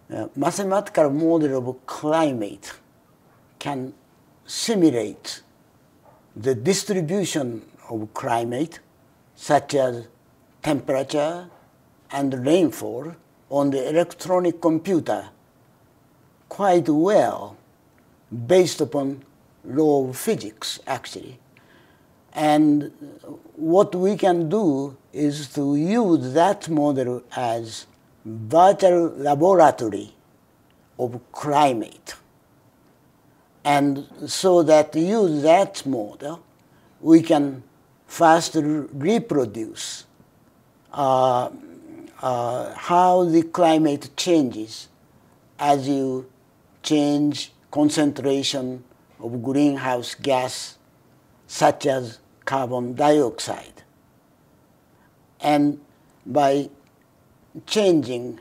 mathematical model of climate can simulate the distribution of climate, such as temperature and rainfall, on the electronic computer quite well, based upon law of physics, actually. And what we can do is to use that model as virtual laboratory of climate. And so that use that model, we can first reproduce how the climate changes as you change concentration of greenhouse gas, such as carbon dioxide. And by changing,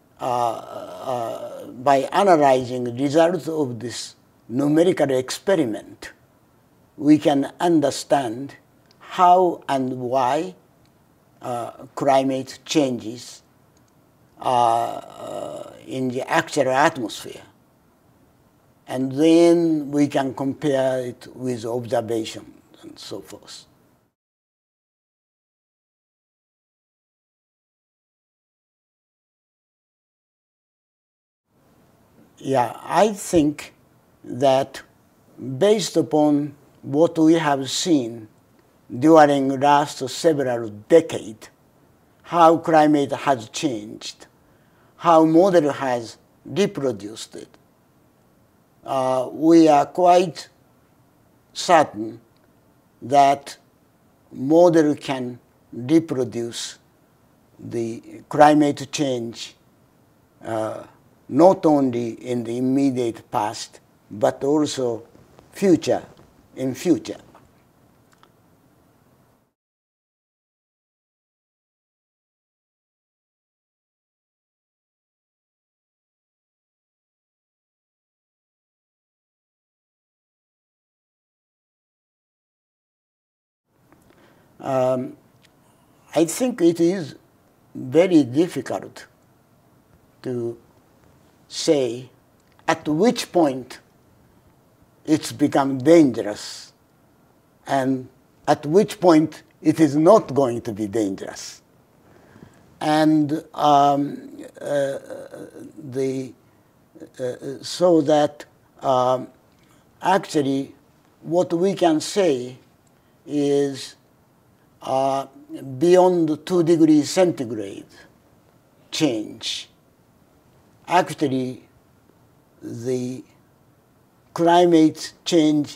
by analyzing the results of this numerical experiment, we can understand how and why climate changes in the actual atmosphere. And then we can compare it with observation and so forth. Yeah, I think that based upon what we have seen during last several decades, how climate has changed, how model has reproduced it, we are quite certain that model can reproduce the climate change not only in the immediate past, but also in future. I think it is very difficult to say at which point it's become dangerous and at which point it is not going to be dangerous. And so that actually what we can say is beyond 2 degrees centigrade change, actually the climate change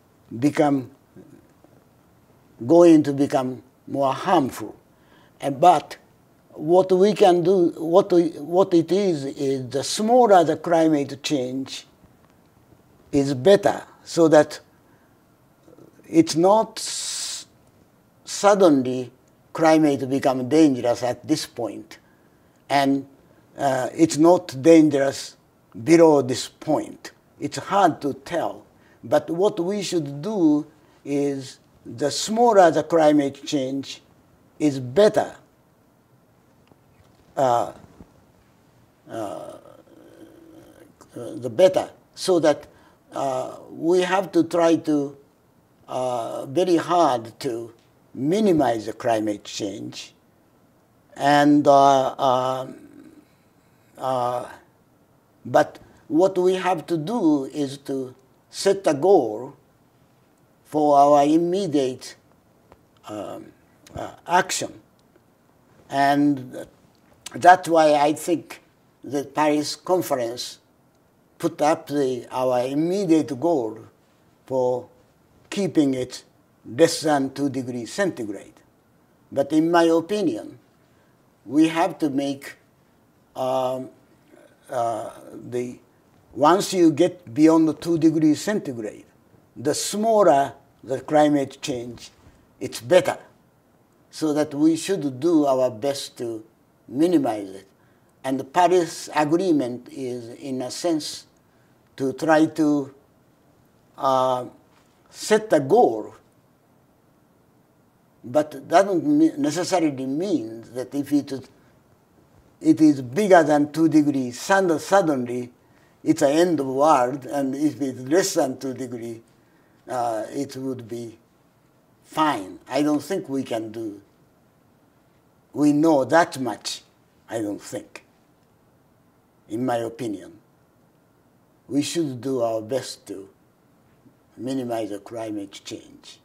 going to become more harmful. But what we can do, what it is the smaller the climate change is better, so that it's not suddenly climate become dangerous at this point, and it's not dangerous below this point. It's hard to tell, but what we should do is the smaller the climate change is better. The better, so that we have to try to very hard to minimize the climate change, and but what we have to do is to set a goal for our immediate action, and that's why I think the Paris conference put up our immediate goal for keeping it less than 2 degrees centigrade. But in my opinion, we have to make once you get beyond 2 degrees centigrade, the smaller the climate change, it's better. So that we should do our best to minimize it. And the Paris Agreement is, in a sense, to try to set a goal. But it doesn't necessarily mean that if it it is bigger than 2 degrees, suddenly it's an end of the world, and if it's less than 2 degrees, it would be fine. I don't think we can do. We know that much, I don't think, in my opinion. We should do our best to minimize the climate change.